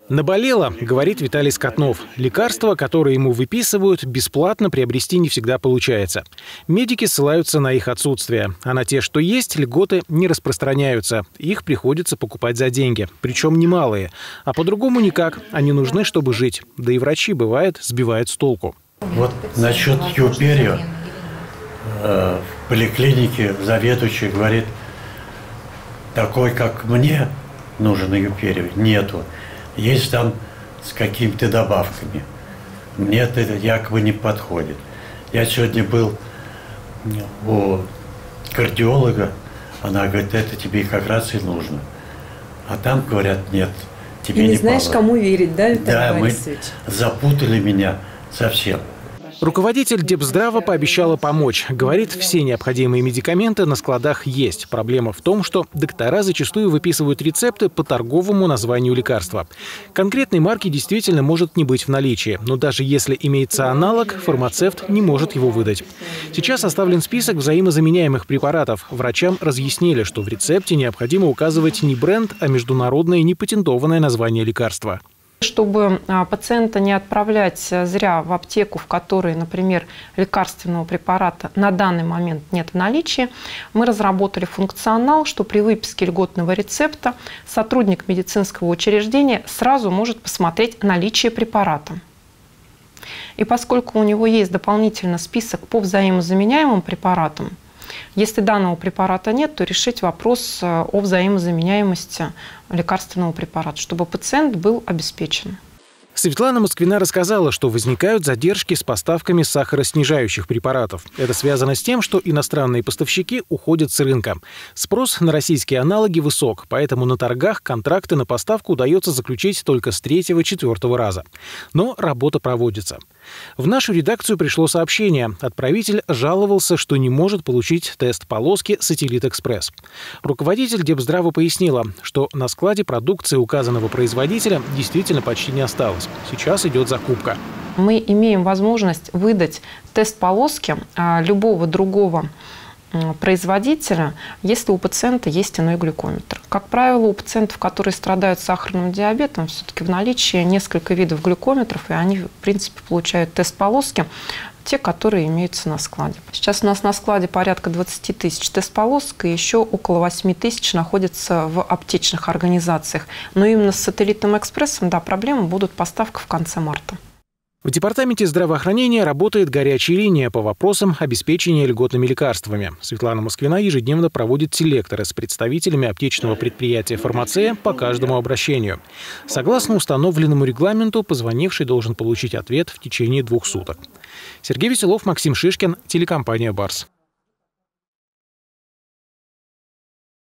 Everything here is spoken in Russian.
Наболело, говорит Виталий Скотнов. Лекарства, которые ему выписывают, бесплатно приобрести не всегда получается. Медики ссылаются на их отсутствие, а на те, что есть, льготы не распространяются. Их приходится покупать за деньги, причем немалые. А по-другому никак, они нужны, чтобы жить. Да и врачи, бывает, сбивают с толку. Вот насчет Юперио, в поликлинике заведующий говорит, такой, как мне, нужен Юперио, нету. Есть там с какими-то добавками. Мне это якобы не подходит. Я сегодня был у кардиолога, она говорит, это тебе как раз и нужно. А там говорят, нет, тебе не знаешь, положено. Кому верить, да, Виталий Да, Борисович? запутали меня совсем. Руководитель Депздрава пообещала помочь. Говорит, все необходимые медикаменты на складах есть. Проблема в том, что доктора зачастую выписывают рецепты по торговому названию лекарства. Конкретной марки действительно может не быть в наличии. Но даже если имеется аналог, фармацевт не может его выдать. Сейчас составлен список взаимозаменяемых препаратов. Врачам разъяснили, что в рецепте необходимо указывать не бренд, а международное непатентованное название лекарства. Чтобы пациента не отправлять зря в аптеку, в которой, например, лекарственного препарата на данный момент нет в наличии, мы разработали функционал, что при выписке льготного рецепта сотрудник медицинского учреждения сразу может посмотреть наличие препарата. И поскольку у него есть дополнительно список по взаимозаменяемым препаратам, если данного препарата нет, то решить вопрос о взаимозаменяемости лекарственного препарата, чтобы пациент был обеспечен. Светлана Москвина рассказала, что возникают задержки с поставками сахароснижающих препаратов. Это связано с тем, что иностранные поставщики уходят с рынка. Спрос на российские аналоги высок, поэтому на торгах контракты на поставку удается заключить только с 3-4 раза. Но работа проводится. В нашу редакцию пришло сообщение. Отправитель жаловался, что не может получить тест полоски «Сателлит Экспресс». Руководитель Депздрава пояснила, что на складе продукции указанного производителя действительно почти не осталось. Сейчас идет закупка. Мы имеем возможность выдать тест полоски любого другого производителя, если у пациента есть иной глюкометр. Как правило, у пациентов, которые страдают сахарным диабетом, все-таки в наличии несколько видов глюкометров, и они, в принципе, получают тест полоски, те, которые имеются на складе. Сейчас у нас на складе порядка 20 тысяч тест-полосок, и еще около 8 тысяч находятся в аптечных организациях. Но именно с «Сателлитом Экспрессом», да, проблемы будут поставка в конце марта. В Департаменте здравоохранения работает горячая линия по вопросам обеспечения льготными лекарствами. Светлана Москвина ежедневно проводит селекторы с представителями аптечного предприятия «Фармация» по каждому обращению. Согласно установленному регламенту, позвонивший должен получить ответ в течение 2 суток. Сергей Веселов, Максим Шишкин, телекомпания «Барс».